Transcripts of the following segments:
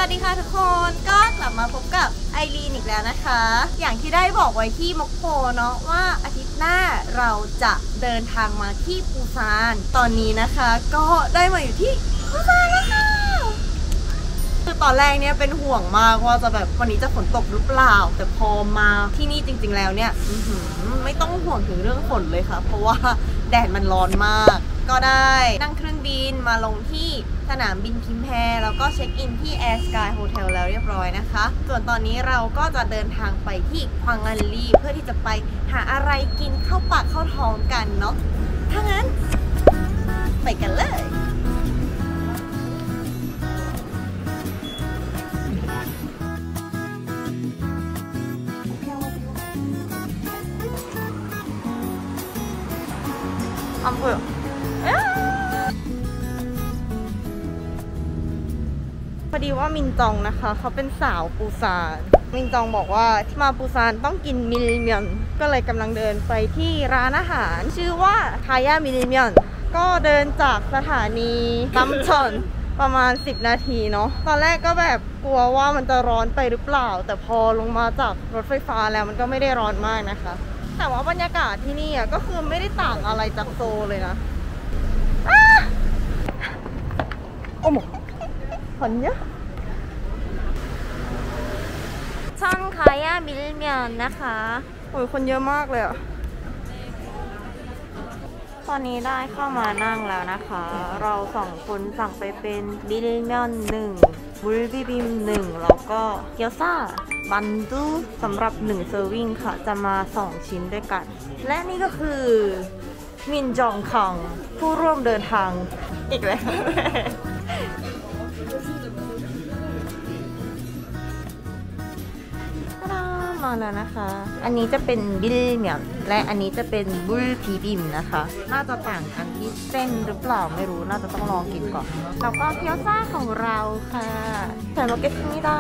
ดีค่ะทุกคนก็กลับมาพบกับไอรีนอีกแล้วนะคะอย่างที่ได้บอกไว้ที่มกโพเนาะว่าอาทิตย์หน้าเราจะเดินทางมาที่ปูซานตอนนี้นะคะก็ได้มาอยู่ที่ปูซานแล้วค่ะคือตอนแรกเนี่ยเป็นห่วงมากว่าจะแบบวันนี้จะฝนตกหรือเปล่าแต่พอมาที่นี่จริงๆแล้วเนี่ยไม่ต้องห่วงถึงเรื่องฝนเลยค่ะเพราะว่าแดดมันร้อนมากก็ได้นั่งเครื่องบินมาลงที่สนามบินคิมแพแล้วก็เช็คอินที่ Air Sky Hotel แล้วเรียบร้อยนะคะส่วนตอนนี้เราก็จะเดินทางไปที่ฮวงอันลีเพื่อที่จะไปหาอะไรกินเข้าปากเข้าท้องกันเนาะถ้างั้นไปกันเลย안 보여.พอดีว่ามินจองนะคะเขาเป็นสาวปูซานมินจองบอกว่าที่มาปูซานต้องกินมิลเมียนก็เลยกำลังเดินไปที่ร้านอาหารชื่อว่าคายามิลเมียนก็เดินจากสถานีซัมชอนประมาณ10นาทีเนาะตอนแรกก็แบบกลัวว่ามันจะร้อนไปหรือเปล่าแต่พอลงมาจากรถไฟฟ้าแล้วมันก็ไม่ได้ร้อนมากนะคะแต่ว่าบรรยากาศที่นี่ก็คือไม่ได้ต่างอะไรจากโซลเลยนะโอ้โหเห็นเยอะช่องคายามิลเมียนนะคะโอ้ยคนเยอะมากเลยอ่ะตอนนี้ได้เข้ามานั่งแล้วนะคะเรา2คนสั่งไปเป็นมิลเมียน1บุลบิบิม1แล้วก็เกี๊ยวซ่าบันดูสำหรับ1เซอร์วิงค่ะจะมา2ชิ้นด้วยกันและนี่ก็คือมินจองคังผู้ร่วมเดินทางอีกแล้วมาแล้วนะคะอันนี้จะเป็นบิลเมียนและอันนี้จะเป็นบุลพีบิมนะคะน่าจะต่างกันที่เส้นหรือเปล่าไม่รู้น่าจะต้องลองกินก่อนแล้วก็เกี๊ยวซ่าของเราค่ะใส่โมเกสมิดา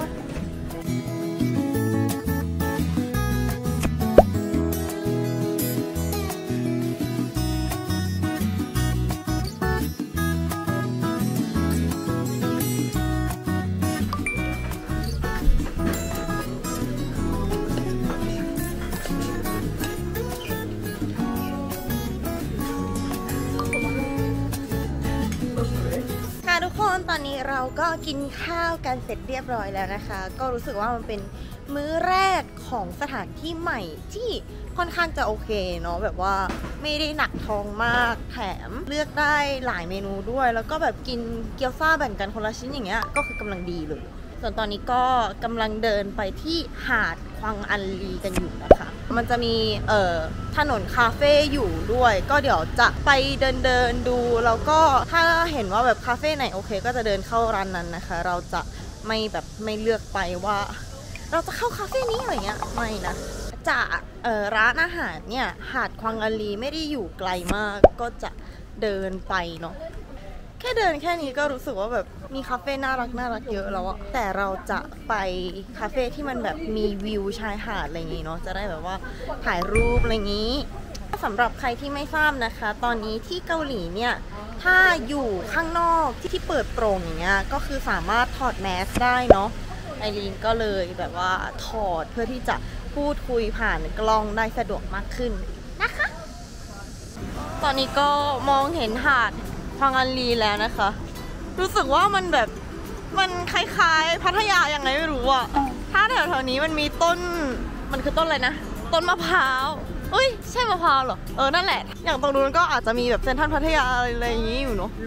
ทุกคนตอนนี้เราก็กินข้าวกันเสร็จเรียบร้อยแล้วนะคะก็รู้สึกว่ามันเป็นมื้อแรกของสถานที่ใหม่ที่ค่อนข้างจะโอเคเนาะแบบว่าไม่ได้หนักท้องมากแถมเลือกได้หลายเมนูด้วยแล้วก็แบบกินเกี๊ยวซ่าแบ่งกันคนละชิ้นอย่างเงี้ยก็คือกำลังดีเลยส่วนตอนนี้ก็กำลังเดินไปที่หาดฮวงอันลีกันอยู่นะคะมันจะมีถนนคาเฟ่อยู่ด้วยก็เดี๋ยวจะไปเดินดูแล้วก็ถ้าเห็นว่าแบบคาเฟ่ไหนโอเคก็จะเดินเข้าร้านนั้นนะคะเราจะไม่เลือกไปว่าเราจะเข้าคาเฟ่นี้อะไรเงี้ยไม่นะจากร้านอาหารเนี่ยหาดฮวงอันลีไม่ได้อยู่ไกลมากก็จะเดินไปเนาะแค่เดินแค่นี้ก็รู้สึกว่าแบบมีคาเฟ่น่ารักเยอะแล้วอะแต่เราจะไปคาเฟ่ที่มันแบบมีวิวชายหาดอะไรอย่างงี้เนาะจะได้แบบว่าถ่ายรูปอะไรอย่างงี้สำหรับใครที่ไม่ทราบนะคะตอนนี้ที่เกาหลีเนี่ยถ้าอยู่ข้างนอกที่เปิดโปร่งอย่างเงี้ยก็คือสามารถถอดแมสได้เนาะไอรีนก็เลยแบบว่าถอดเพื่อที่จะพูดคุยผ่านกล้องได้สะดวกมากขึ้นนะคะตอนนี้ก็มองเห็นหาดฮวงอันลีแล้วนะคะรู้สึกว่ามันแบบมันคล้ายๆพัทยาอย่างไรไม่รู้อะถ้าแถวๆนี้มันมีต้นมันคือต้นอะไรนะต้นมะพร้าวเอ้ยใช่มะพร้าวเหรอนั่นแหละอย่างตรงนู้นก็อาจจะมีแบบเซ็นทรัลพัทยาอะไรอย่างนี้อยู่เนาะ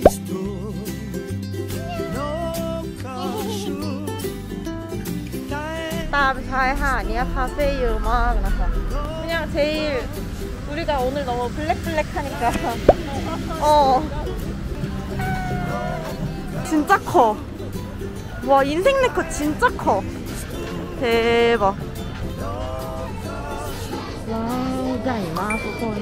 ตามชายหาดเนี้ยคาเฟ่เยอะมากนะคะ그냥 제일우리가 오늘 너무 블랙하니까 진짜 커. 와 인생 네컷 진짜 커. 대박. 와, ใหญ่มากทุกคน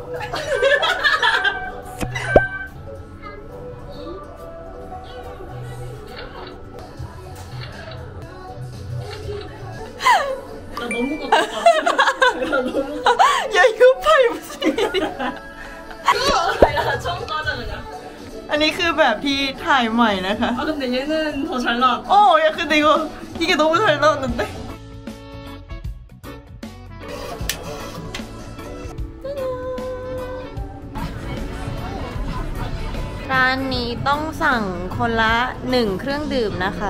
อย่ายุบไปสิอันนี้คือแบบที่ถ่ายใหม่นะคะ근데 얘는 더 잘 나왔다. 야 근데 이게 너무 잘 나왔는데.ร้านนี้ต้องสั่งคนละ1เครื่องดื่มนะคะ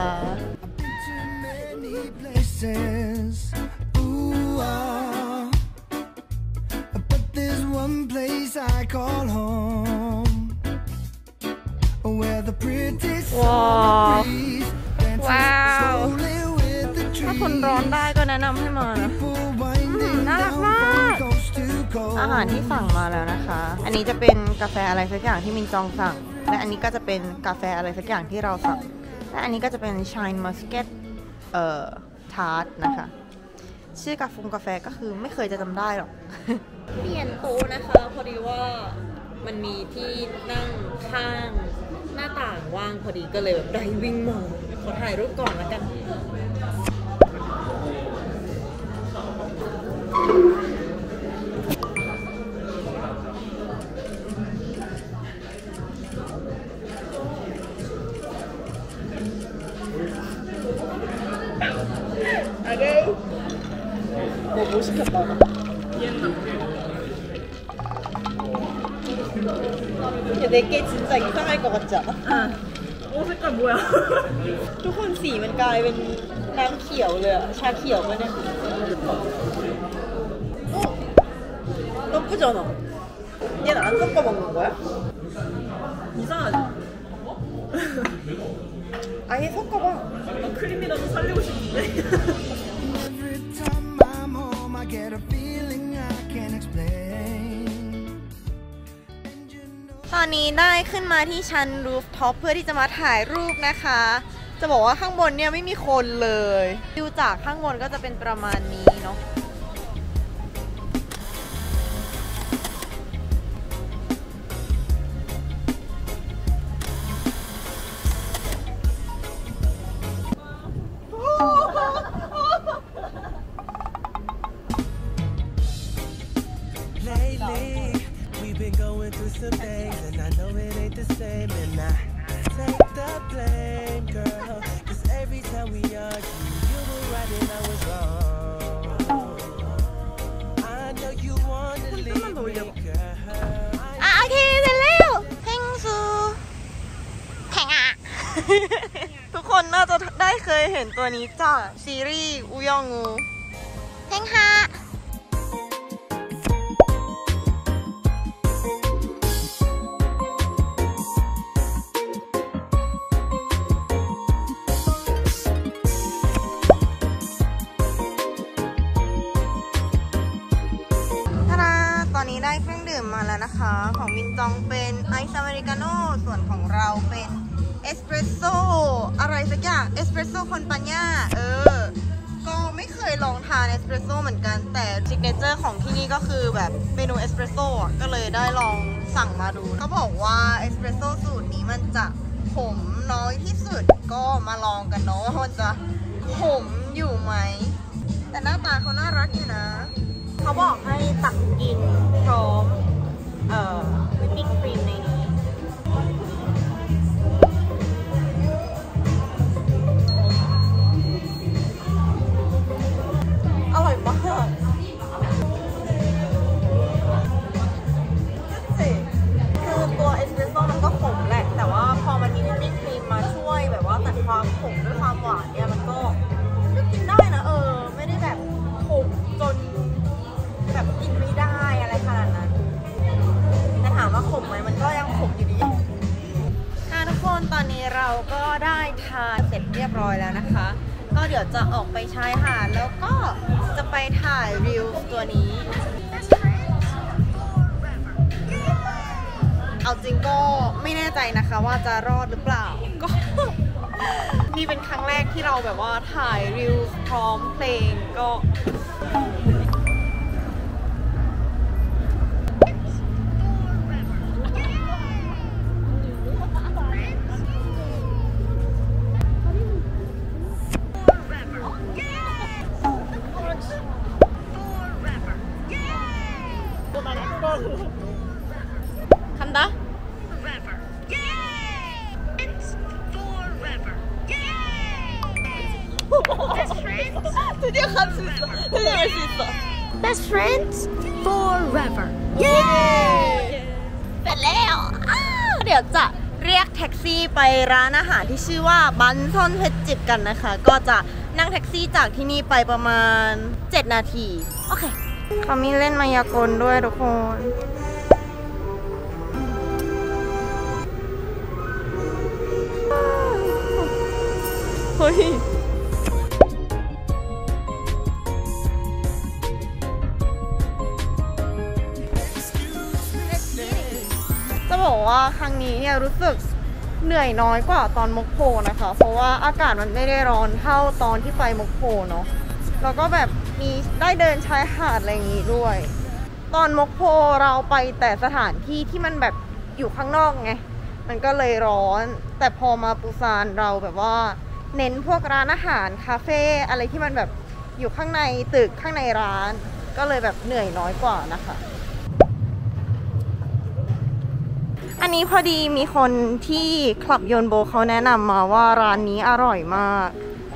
ว้าวถ้าคนร้อนได้ก็แนะนำให้มานะน่ารักมากอาหารที่สั่งมาแล้วนะคะ อันนี้จะเป็นกาแฟอะไรสักอย่างที่มินจองสั่งและอันนี้ก็จะเป็นกาแฟอะไรสักอย่างที่เราสั่งและอันนี้ก็จะเป็น Shine Muscat Tart นะคะชื่อกาแฟก็คือไม่เคยจะจำได้หรอกเปลี่ยนโต๊ะนะคะพอดีว่ามันมีที่นั่งข้างหน้าต่างว่างพอดีก็เลยแบบได้วิ่งมาขอถ่ายรูปก่อนแล้วกัน뭐 시켰다. 내게 진짜 이상할 것 같지 않아? 색깔 뭐야? ทุกคนสีมันกลายเป็นน้ำเขียวเลยอะชาเขียวมาเนี่ย나쁘잖아. 얘는 안 섞어 먹는 거야? 이상하지? 아예 섞어봐. 크림이라도 살리고 싶은데. Get a feeling I can't explain ตอนนี้ได้ขึ้นมาที่ชั้นรูฟท็อปเพื่อที่จะมาถ่ายรูปนะคะจะบอกว่าข้างบนเนี่ยไม่มีคนเลยวิวจากข้างบนก็จะเป็นประมาณนี้เนาะ Some things and I know it ain't the same and I take the blame girl cause every time we argue you were right and I was wrong I know you wanna leave me girl โอเคเสร็จแล้วเพ่งซูแข่งอ่ะ ทุกคนน่าจะได้เคยเห็นตัวนี้จากซีรีส์อุยองงูเพ่งฮะตอนนี้ได้เครื่องดื่มมาแล้วนะคะของมินจองเป็นไอซ์อเมริกาโน่ส่วนของเราเป็นเอสเปรสโซ่อะไรสักอย่างเอสเปรสโซ่คอนปาญ่าก็ไม่เคยลองทานเอสเปรสโซ่เหมือนกันแต่ซิกเนเจอร์ของที่นี่ก็คือแบบเมนูเอสเปรสโซ่ก็เลยได้ลองสั่งมาดูเขาบอกว่าเอสเปรสโซ่สูตรนี้มันจะขมน้อยที่สุดก็มาลองกันเนาะว่ามันจะขมอยู่ไหมแต่หน้าตาเขาน่ารักอยู่นะเขาบอกให้ตักกินพร้อมวิปปิ้งครีมในนี้อร่อยมากคือตัวเอสเปรสโซ่มันก็ขมแหละแต่ว่าพอมันมีวิปปิ้งครีมมาช่วยแบบว่าตัดความขมด้วยความหวานเนี่ยมันก็กินได้นะไม่ได้แบบขมจนแบบกินไม่ได้อะไรขนาดนั้นแต่ถามว่าขมไหมมันก็ยังขมอยู่ดีทุกคนตอนนี้เราก็ได้ทานเสร็จเรียบร้อยแล้วนะคะก็เดี๋ยวจะออกไปชายหาดแล้วก็จะไปถ่ายรีวิวตัวนี้เอาจริงก็ไม่แน่ใจนะคะว่าจะรอดหรือเปล่าก็นี่เป็นครั้งแรกที่เราแบบว่าถ่ายรีวิวพร้อมเพลงก็คันดะ Forever. Yay! It's forever. Yay! Best friends. 드디어 갈 수 있어. 드디어 갈 수 있어. Best friends forever. เย้เสร็จแล้วเดี๋ยวจะเรียกแท็กซี่ไปร้านอาหารที่ชื่อว่าบันซอนเพชรจิบกันนะคะก็จะนั่งแท็กซี่จากที่นี่ไปประมาณ7 นาทีโอเคเขามีเล่นมายากลด้วยทุกคนเฮ้ยจะบอกว่าครั้งนี้เนี่ยรู้สึกเหนื่อยน้อยกว่าตอนมกโพนะคะเพราะว่าอากาศมันไม่ได้ร้อนเท่าตอนที่ไปมกโพเนาะแล้วก็แบบมีได้เดินชายหาดอะไรอย่างงี้ด้วยตอนมกโพเราไปแต่สถานที่ที่มันแบบอยู่ข้างนอกไงมันก็เลยร้อนแต่พอมาปูซานเราแบบว่าเน้นพวกร้านอาหารคาเฟ่อะไรที่มันแบบอยู่ข้างในตึกข้างในร้านก็เลยแบบเหนื่อยน้อยกว่านะคะอันนี้พอดีมีคนที่คลับยนโบเขาแนะนำมาว่าร้านนี้อร่อยมาก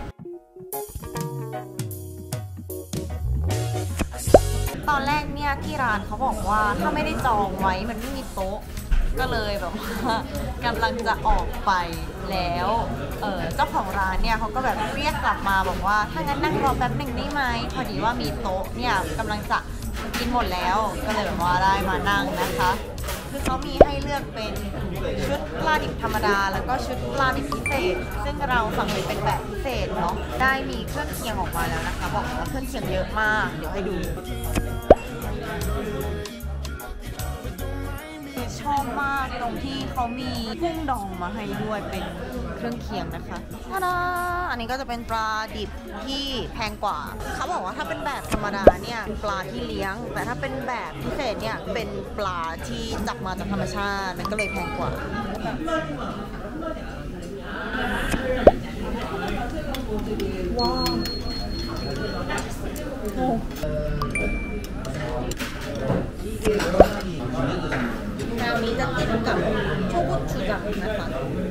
ตอนแรกเนี่ยที่ร้านเขาบอกว่าถ้าไม่ได้จองไว้มันไม่มีโต๊ะก็เลยแบบว่ากำลังจะออกไปแล้วเจ้าของร้านเนี่ยเขาก็แบบเรียกกลับมาบอกว่าถ้างั้นนั่งรอแป๊บหนึ่งได้ไหมพอดีว่ามีโต๊ะเนี่ยกำลังจะกินหมดแล้วก็เลยแบบว่าได้มานั่งนะคะคือเขามีให้เลือกเป็นชุดปลาดิบธรรมดาแล้วก็ชุดปลาดิบพิเศษซึ่งเราสั่งเป็นแบบพิเศษเนาะได้มีเครื่องเคียงออกมาแล้วนะคะบอกว่าเครื่องเคียงเยอะมากเดี๋ยวให้ดูชอบมากตรงที่เขามีกุ้งดองมาให้ด้วยเป็นเครื่องเคียงนะคะท่าดาอันนี้ก็จะเป็นปลาดิบที่แพงกว่าเขาบอกว่าถ้าเป็นแบบธรรมดาเนี่ยปลาที่เลี้ยงแต่ถ้าเป็นแบบพิเศษเนี่ยเป็นปลาที่จับมาจากธรรมชาติมันก็เลยแพงกว่าว้าวแนวนี้จะกินกับโชกุชูจังนะคะ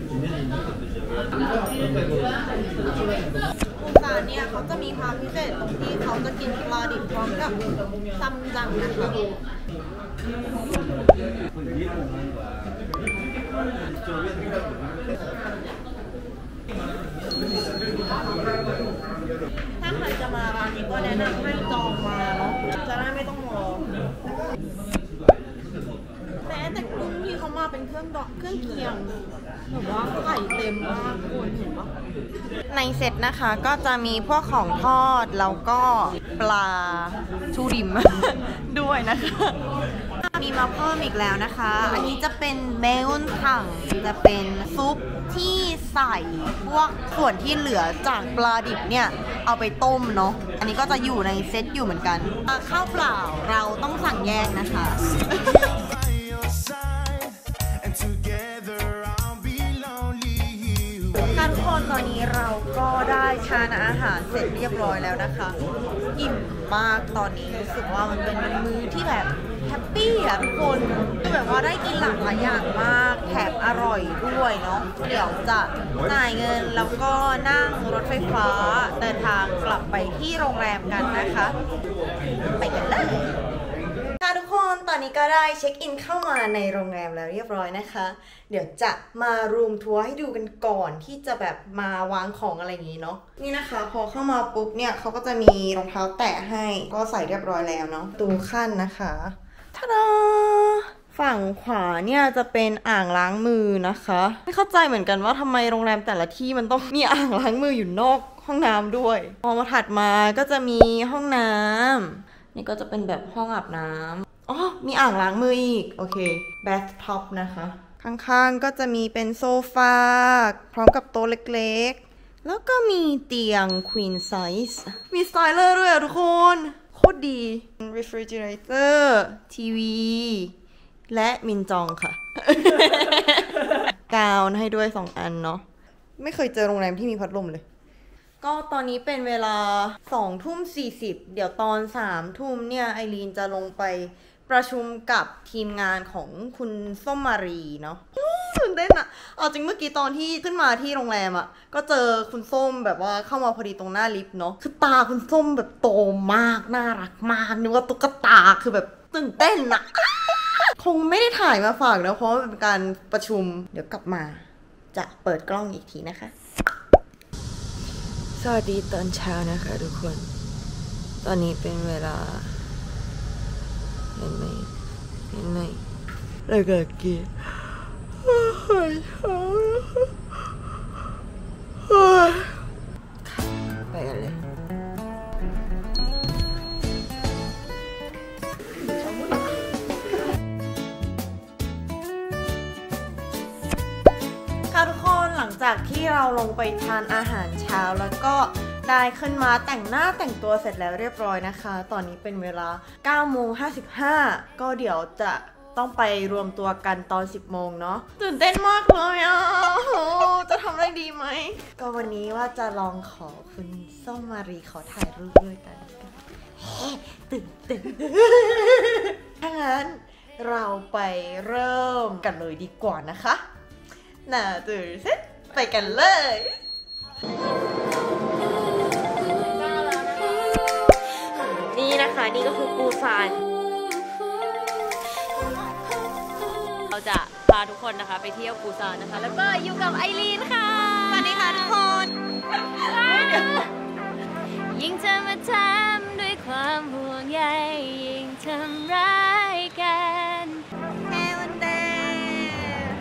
ปูซานเนี่ยเขาจะมีความพิเศษตรงที่เขาจะกินปลาดิบพร้อมกับซัมจังนะคะถ้าใครจะมาร้านนี้ก็แนะนำให้จองมาเนาะจะได้ไม่ต้องรอแต่กุ้งที่เขามาเป็นเครื่องเคียงแบบว่าไข่เต็มมากคุณเห็นปะในเซตนะคะก็จะมีพวกของทอดแล้วก็ปลาชูริม ด้วยนะคะมีมาเพิ่มอีกแล้วนะคะอันนี้จะเป็นเมลอนถังจะเป็นซุปที่ใส่พวกส่วนที่เหลือจากปลาดิบเนี่ยเอาไปต้มเนาะอันนี้ก็จะอยู่ในเซตอยู่เหมือนกันข้าวเปล่าเราต้องสั่งแยกนะคะ ค่ะทุกคนตอนนี้เราก็ได้ทานอาหารเสร็จเรียบร้อยแล้วนะคะอิ่มมากตอนนี้รู้สึกว่ามันเป็นมื้อที่แบบแฮปปี้อะทุกคนคือแบบว่าได้กินหลากหลายอย่างมากแถมอร่อยด้วยเนาะเดี๋ยวจะจ่ายเงินแล้วก็นั่งรถไฟฟ้าเดินทางกลับไปที่โรงแรมกันนะคะไปกันเลยค่ะทุกคนตอนนี้ก็ได้เช็คอินเข้ามาในโรงแรมแล้วเรียบร้อยนะคะเดี๋ยวจะมารูมทัวร์ให้ดูกันก่อนที่จะแบบมาวางของอะไรอย่างนี้เนาะนี่นะคะพอเข้ามาปุ๊บเนี่ยเขาก็จะมีรองเท้าแตะให้ก็ใส่เรียบร้อยแล้วเนาะตูขั้นนะคะทะดาฝั่งขวาเนี่ยจะเป็นอ่างล้างมือนะคะไม่เข้าใจเหมือนกันว่าทำไมโรงแรมแต่ละที่มันต้องมีอ่างล้างมืออยู่นอกห้องน้ำด้วยพอมาถัดมาก็จะมีห้องน้ำนี่ก็จะเป็นแบบห้องอาบน้ำอ๋อมีอ่างล้างมืออีกโอเคแบทท็อปนะคะข้างๆก็จะมีเป็นโซฟาพร้อมกับโต๊ะเล็กๆแล้วก็มีเตียง queen size มีสไตเลอร์ด้วยทุกคนโคตรดี refrigerator ทีวีและมินจองค่ะ กาวให้ด้วย2 อันเนาะไม่เคยเจอโรงแรมที่มีพัดลมเลยก็ตอนนี้เป็นเวลา20:40เดี๋ยวตอน3 ทุ่มเนี่ยไอรีนจะลงไปปประชุมกับทีมงานของคุณส้มมารีเนาะตื่นเต้นอะเอาจริงเมื่อกี้ตอนที่ขึ้นมาที่โรงแรมอะก็เจอคุณส้มแบบว่าเข้ามาพอดีตรงหน้าลิฟต์เนาะคือตาคุณส้มแบบโตมากน่ารักมากนึกว่าตุ๊กตาคือแบบตื่นเต้นอะคงไม่ได้ถ่ายมาฝากนะเพราะว่าเป็นการประชุมเดี๋ยวกลับมาจะเปิดกล้องอีกทีนะคะสวัสดีตอนเช้านะคะทุกคนตอนนี้เป็นเวลาเห็นไหมแล้วก็กินไปกันเลยค่ะทุกคนหลังจากที่เราลงไปทานอาหารเช้าแล้วก็ได้ขึ้นมาแต่งหน้าแต่งตัวเสร็จแล้วเรียบร้อยนะคะตอนนี้เป็นเวลา 9:55 ก็เดี๋ยวจะต้องไปรวมตัวกันตอน 10 โมงเนาะตื่นเต้นมากเลยอ่ะจะทำได้ดีไหมก็วันนี้ว่าจะลองขอคุณส้มมารีขอถ่ายรูปด้วยกันตื่นเต้นถ้างั้นเราไปเริ่มกันเลยดีกว่านะคะน่าตื่นเต้นไปกันเลยนี่นะคะนี่ก็คือปูซานเราจะพาทุกคนนะคะไปเที่ยวปูซานนะคะแล้วก็อยู่กับไอรีนค่ะสวัสดีค่ะทุกคนยิ่งเธอมาทำด้วยความห่วงใยยิ่งทำร้ายกันแค่วันเดย์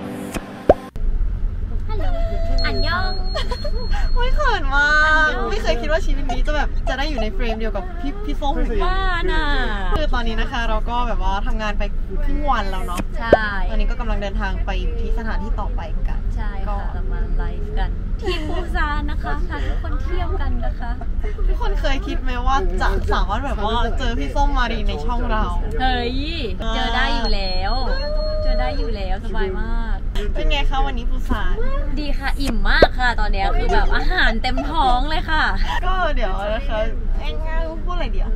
อันยองไม่เขินมากไม่เคยคิดว่าชีวิตนี้จะแบบจะได้อยู่ในเฟรมเดียวกับพี่ส้มบ้าน่ะคือตอนนี้นะคะเราก็แบบว่าทำงานไปครึ่งวันแล้วเนาะใช่ตอนนี้ก็กำลังเดินทางไปที่สถานที่ต่อไปกันใช่ค่ะเรามาไลฟ์กันที่ปูซานนะคะพาทุกคนเที่ยวกันนะคะทุกคนเคยคิดไหมว่าจะสามารถแบบว่าเจอพี่ส้มมารีในช่องเราเฮ้ยเจอได้อยู่แล้วสบายมากเป็นไงคะวันนี้ปูซานดีค่ะอิ่มมากค่ะตอนนี้คือแบบอาหารเต็มท้องเลยค่ะก็เดี๋ยวนะคะง่ายๆพูดอะไรเดี๋ยว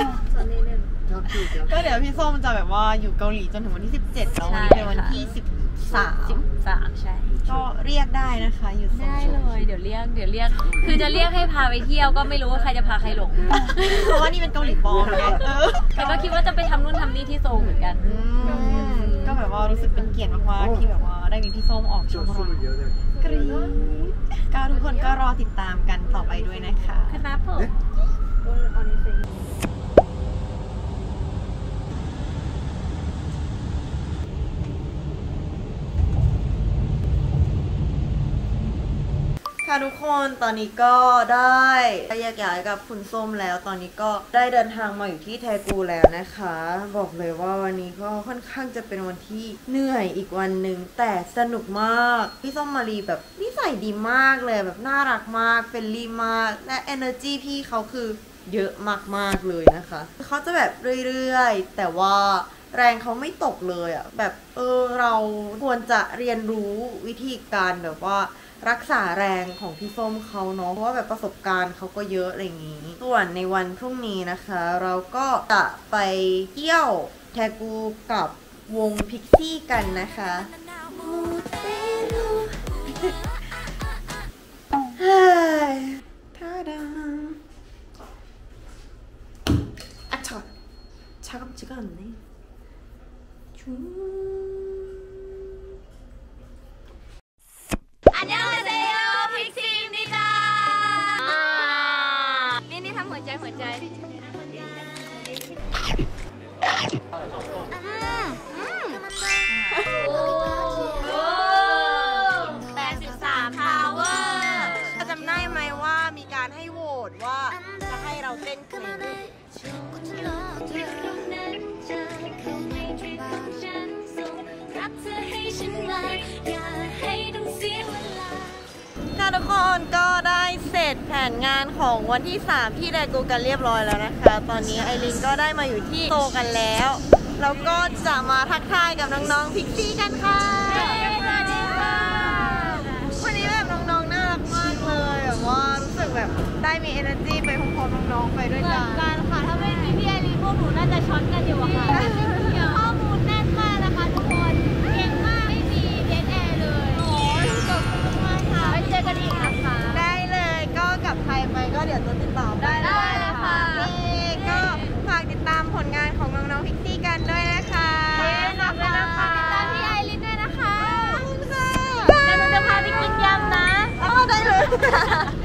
ก็เดี๋ยวพี่ส้มจะแบบว่าอยู่เกาหลีจนถึงวันที่17แล้ววันนี้เป็นวันที่13ใช่ก็เรียกได้นะคะอยู่ได้เลยเดี๋ยวเรียกคือจะเรียกให้พาไปเที่ยวก็ไม่รู้ว่าใครจะพาใครหลงเพราะว่านี่เป็นเกาหลีปลอมไงแต่ก็คิดว่าจะไปทำนู่นทำนี่ที่โซลเหมือนกันก็แบบว่ารู้สึกเป็นเกียรติมากๆที่แบบว่าได้มีพี่ส้มออกช่องเรากรี๊ดก็ทุกคนก็รอติดตามกันต่อไปด้วยนะคะครับผมค่ะทุกคนตอนนี้ก็ได้แยกย้ายกับคุณส้มแล้วตอนนี้ก็ได้เดินทางมาอยู่ที่แทกูแล้วนะคะบอกเลยว่าวันนี้ก็ค่อนข้างจะเป็นวันที่เหนื่อยอีกวันหนึ่งแต่สนุกมากพี่ส้มมารีแบบนิสัยดีมากเลยแบบน่ารักมากเฟรนลี่มากและ energy พี่เขาคือเยอะมากๆเลยนะคะเขาจะแบบเรื่อยๆแต่ว่าแรงเขาไม่ตกเลยอ่ะแบบเราควรจะเรียนรู้วิธีการแบบว่ารักษาแรงของพี่ส้มเขาเนาะเพราะว่าแบบประสบการณ์เขาก็เยอะอะไรอย่างนี้ส่วนในวันพรุ่งนี้นะคะเราก็จะไปเที่ยวแทกูกับวงพิกซี่กันนะคะท่าดังอ่ะ차갑지가 않네. 안녕하세요, 픽시입니다. 미니 ทำหัวใจ85พาวเวอร์จำได้ไหมว่ามีการให้โหวตว่าจะให้เราเต้นเพลงค่ะทุกคนก็ได้เสร็จแผนงานของวันที่3ที่แดกูกันเรียบร้อยแล้วนะคะตอนนี้ไอรินก็ได้มาอยู่ที่โตกันแล้วแล้วก็จะมาทักทายกับน้องๆพิกซี่กันค่ะสวัสดีค่ะวันนี้แบบน้องๆน่ารักมากเลยแบบว่ารู้สึกแบบได้มี energy ไปพร้อมๆน้องๆไปด้วยกันค่ะถ้าไม่มีพี่ไอรินพวกหนูน่าจะช็อตกันอยู่อะค่ะากจะติดตามได้ได้เลยค่ะก็ฝากติดตามผลงานของน้องๆพิกซี่กันด้วยนะคะฝากด้วยนะคะ ติดตามพี่ไอรินด้วยนะคะขอบคุณค่ะเดี๋ยวหนูจะพาไปกินยำนะได้เลย